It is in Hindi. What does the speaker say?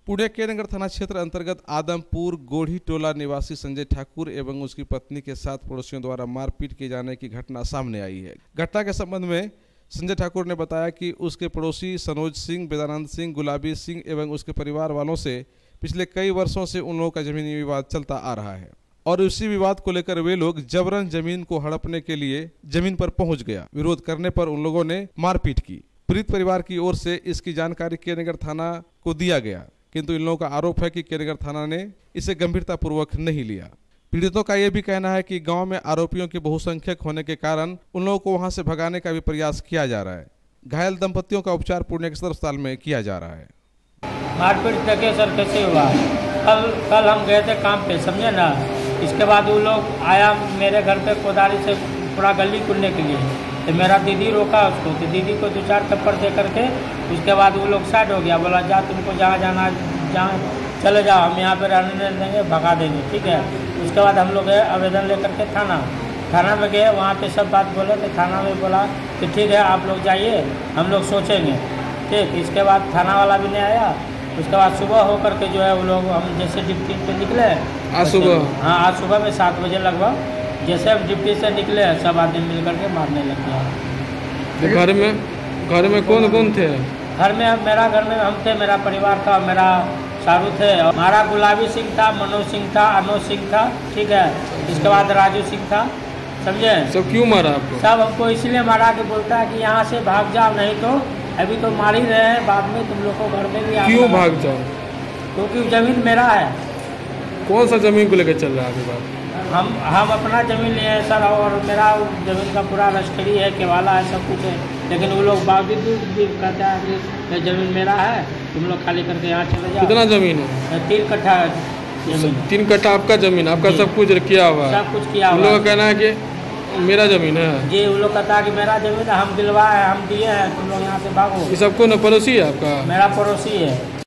पुणे के नगर थाना क्षेत्र अंतर्गत आदमपुर गोढ़ी टोला निवासी संजय ठाकुर एवं उसकी पत्नी के साथ पड़ोसियों द्वारा मारपीट किए जाने की घटना सामने आई है। घटना के संबंध में संजय ठाकुर ने बताया कि उसके पड़ोसी सनोज सिंह, वेदानंद सिंह, गुलाबी सिंह एवं उसके परिवार वालों से पिछले कई वर्षों से उन लोगों का जमीनी विवाद चलता आ रहा है और उसी विवाद को लेकर वे लोग जबरन जमीन को हड़पने के लिए जमीन पर पहुंच गया। विरोध करने पर उन लोगों ने मारपीट की। पीड़ित परिवार की ओर से इसकी जानकारी केनगर थाना को दिया गया, किंतु इन लोगों का आरोप है कि केनगर थाना ने इसे गंभीरतापूर्वक नहीं लिया। पीड़ितों का यह भी कहना है कि गांव में आरोपियों की बहुसंख्यक होने के कारण उन लोगों को वहां से भगाने का भी प्रयास किया जा रहा है। घायल दंपतियों का उपचार पूर्णिया के सदर अस्पताल में किया जा रहा है। मारपीट देखिए सर कैसे हुआ। कल हम गए थे काम पे, समझे ना। इसके बाद वो लोग आया मेरे घर पे कोदारी से पूरा गली खुलने के लिए, तो मेरा दीदी रोका उसको, तो दीदी को 2-4 थप्पड़ दे करके उसके बाद वो लोग साइड हो गया। बोला जा तुमको जहाँ जाना जहाँ चले जाओ, हम यहाँ पे रहने नहीं देंगे, भगा देंगे, ठीक है। उसके बाद हम लोग गए आवेदन लेकर के थाना में गए। वहाँ पे सब बात बोले, तो थाना में बोला कि ठीक है आप लोग जाइए, हम लोग सोचेंगे, ठीक। इसके बाद थाना वाला भी नहीं आया। उसके बाद सुबह होकर के जो है वो लोग हम जैसे डिप्टी पे निकले आज सुबह, हाँ आज सुबह में 7 बजे लगभग जैसे हम डिप्टी से निकले सब आदमी मिल करके मारने लग गया। घर में कौन कौन थे? घर में हम थे, मेरा परिवार था, मेरा शाहरुख थे, हमारा गुलाबी सिंह था, मनोज सिंह था, अनोज सिंह था, ठीक है। इसके बाद राजू सिंह था, समझे। सब क्यों मारा आपको? सब हमको इसलिए मारा कि बोलता है कि यहाँ से भाग जाओ, नहीं तो अभी तो मार ही रहे हैं, बाद में तुम लोग को घर में भी। क्यों भाग जाओ? क्योंकि जमीन मेरा है। कौन सा जमीन को लेकर चल रहा है आपके पास? हम अपना जमीन लिए हैं सर, और मेरा जमीन का पूरा रजिस्ट्री है, केवाला है, सब कुछ है। लेकिन वो लोग बावजूद भी कहते हैं कि जमीन मेरा है, तुम लोग खाली करके यहाँ चले जाओ। कितना जमीन है? 3 कट्ठा जमीन। 3 कट्ठा आपका जमीन, आपका सब कुछ किया हुआ है? सब कुछ किया हुआ। उन लोगों का कहना है कि मेरा जमीन है। जी, वो लोग कहता है कि मेरा जमीन है, हम दिलवाए हैं, हम दिए हैं, तुम लोग यहाँ से भागो। ये सबको न पड़ोसी है आपका? मेरा पड़ोसी है।